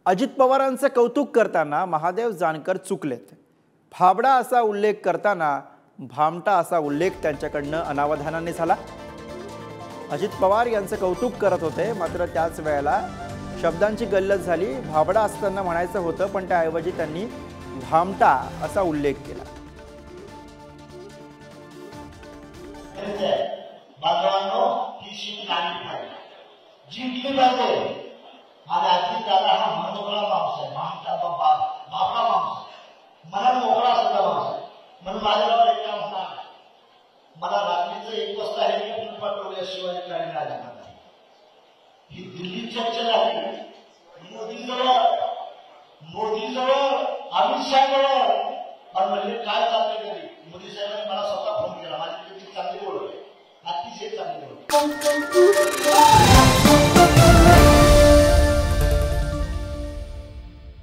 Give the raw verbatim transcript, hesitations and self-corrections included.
अजित पवारांचे कौतुक करताना महादेव जानकर चुकलेत। भाबडा असा उल्लेख करताना भामटा असा उल्लेख त्यांच्याकडनं अनावधानाने झाला। अजित पवार यांचे कौतुक करत होते, मात्र त्याच वेळेला शब्दांची गल्लत झाली। भाबडा असताना म्हणायचं होतं, पण त्याऐवजी त्यांनी भामटा असा उल्लेख केला। बांधवांनो, ही शीट नाही पाहिजे, जिंकली पाहिजे। माझा अजित दादा हा मनोगळा माणूस आहे, भामटा बाबा बाबा माणूस मला मोकळा सुद्धा माणूस आहे। म्हणून माझ्यावर एक काम सांग, मला रात्रीचं एक वाजता हेलिकॉप्टर पाठवल्याशिवाय काही नाही लागणार। ही दिल्ली चर्चा झाली मोदीजवळ मोदीजवळ अमित शहाजवळ, पण म्हणजे काय चाललंय तरी मोदी साहेबांनी मला स्वतः फोन केला। माझी किती चांगली ओळख आहे, अतिशय चांगली ओळख।